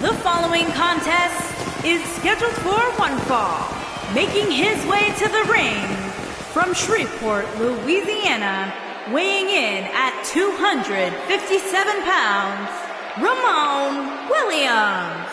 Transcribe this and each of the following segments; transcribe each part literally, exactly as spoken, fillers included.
The following contest is scheduled for one fall. Making his way to the ring from Shreveport, Louisiana, weighing in at two hundred fifty-seven pounds, Ramond Williams.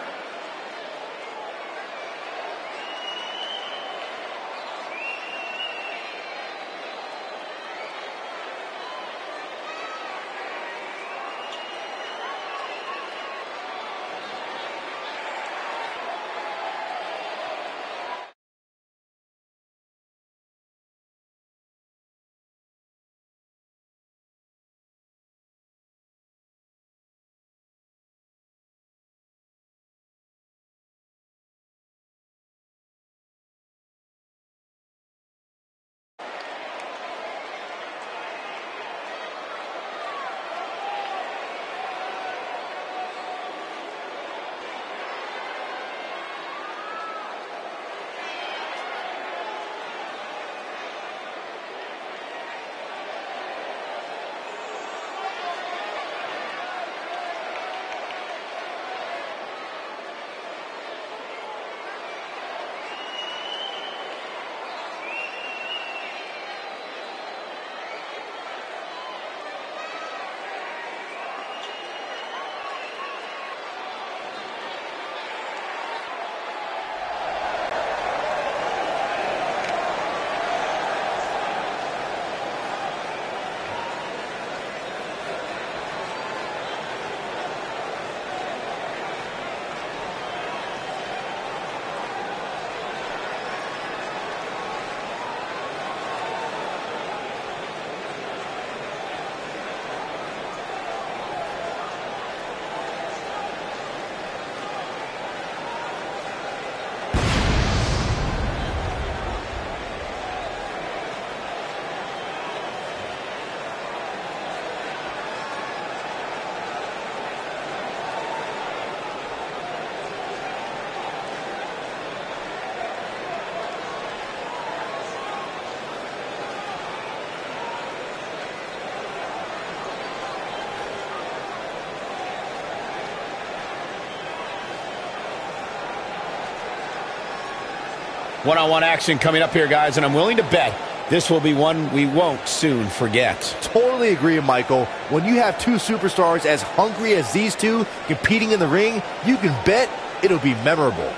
One-on-one action coming up here, guys, and I'm willing to bet this will be one we won't soon forget. Totally agree, Michael. When you have two superstars as hungry as these two competing in the ring, you can bet it'll be memorable.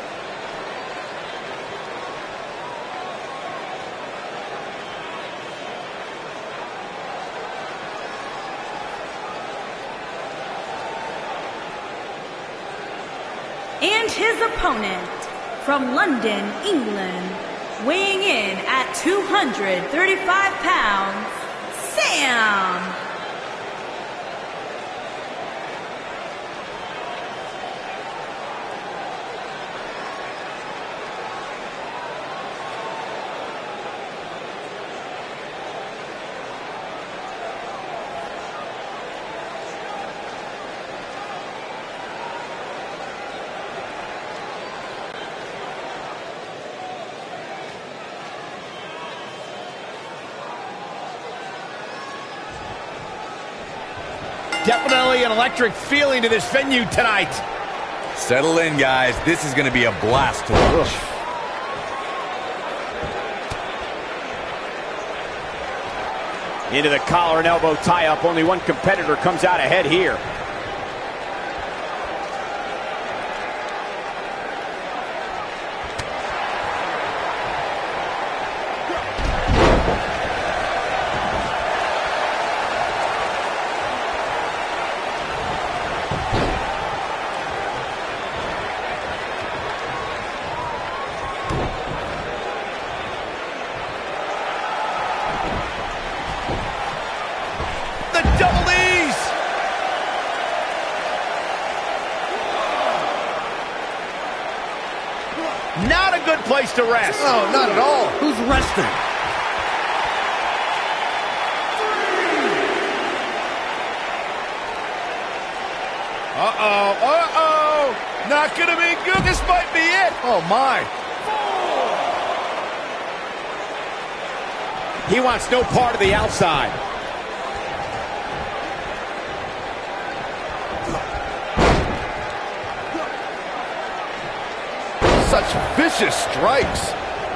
And his opponent, from London, England, weighing in at two hundred thirty-five pounds, Sam. Definitely an electric feeling to this venue tonight. Settle in, guys. This is going to be a blast to watch. Into the collar and elbow tie-up. Only one competitor comes out ahead here. Not a good place to rest. No, not at all. Who's resting? Uh-oh, uh-oh. Not gonna be good. This might be it. Oh, my. He wants no part of the outside. Such vicious strikes.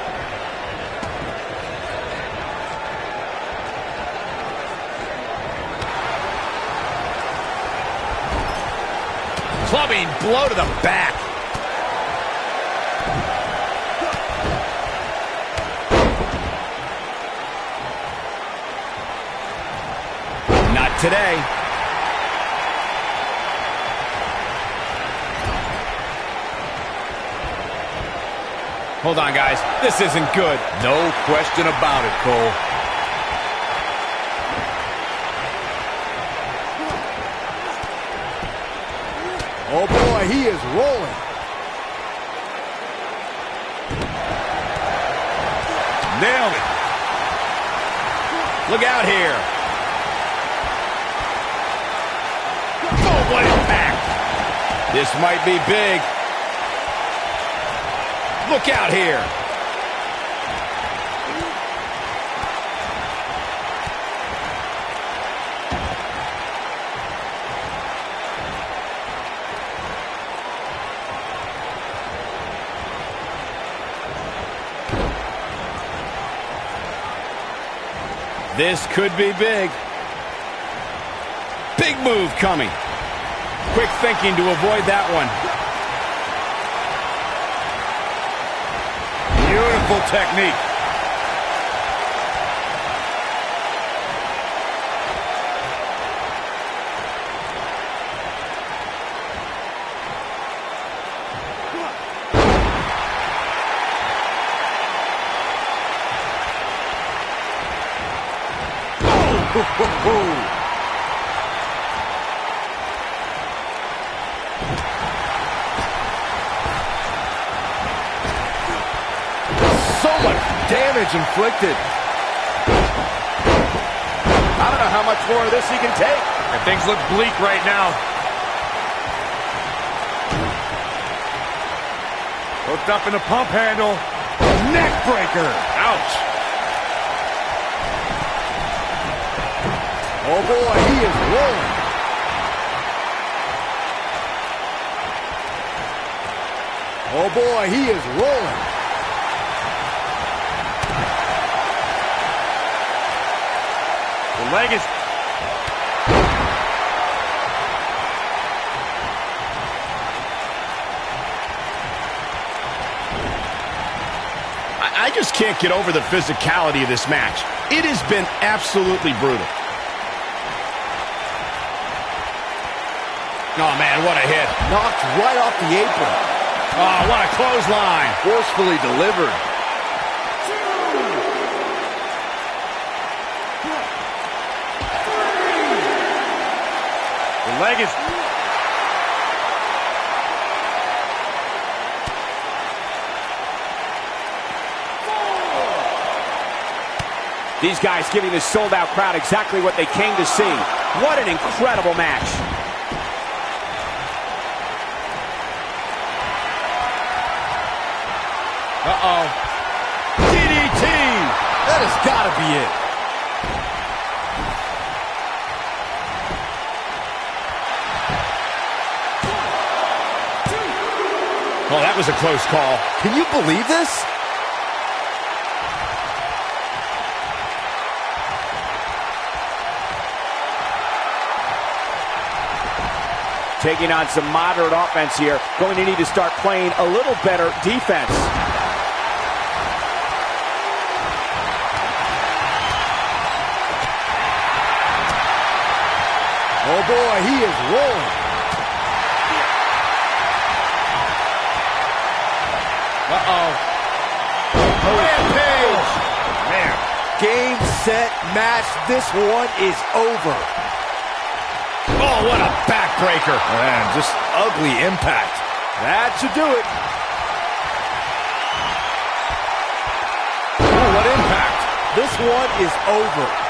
Clubbing blow to the back. Not today. Hold on, guys. This isn't good. No question about it, Cole. Oh, boy, he is rolling. Nailed it. Look out here. Oh, what impact. This might be big. Look out here. This could be big. Big move coming. Quick thinking to avoid that one. Beautiful technique. So much damage inflicted. I don't know how much more of this he can take. And things look bleak right now. Hooked up in the pump handle. Neck breaker. Ouch. Oh, boy, he is rolling. Oh, boy, he is rolling. The leg is... I, I just can't get over the physicality of this match. It has been absolutely brutal. Oh, man, what a hit. Knocked right off the apron. Oh, what a clothesline. Forcefully delivered. The leg is... These guys giving this sold-out crowd exactly what they came to see. What an incredible match. Uh-oh. D D T! That has got to be it. Oh, that was a close call. Can you believe this? Taking on some moderate offense here. Going to need to start playing a little better defense. Oh, boy, he is rolling. Uh-oh. Rampage! Man, game, set, match. This one is over. Oh, what a backbreaker. Man, just ugly impact. That should do it. Oh, what impact. This one is over.